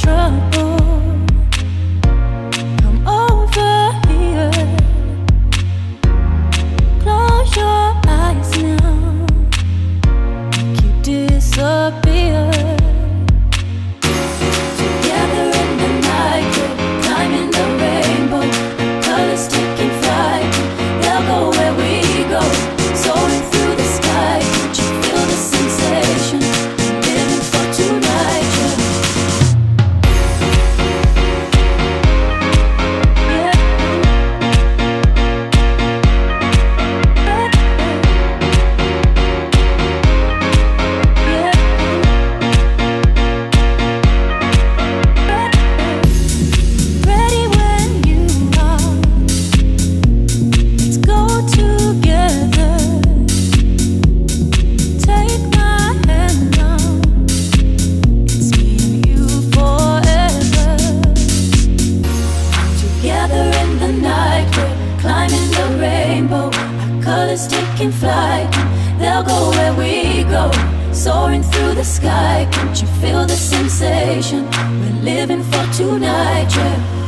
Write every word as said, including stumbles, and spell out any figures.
trouble. Come over here. Close your eyes now. Make you disappear. Together in the night, we're climbing the rainbow. Colors taking flight. They'll go where we go. Soaring through the sky. Can't you feel the sensation? Living for tonight, yeah. Ready when you are. Let's go together. Take my hand now. It's me and you forever. Together in the night, we're climbing the rainbow. Our colors taking flight. They'll go where we go. Soaring through the sky. Can't you feel the sensation? We're living for tonight, yeah.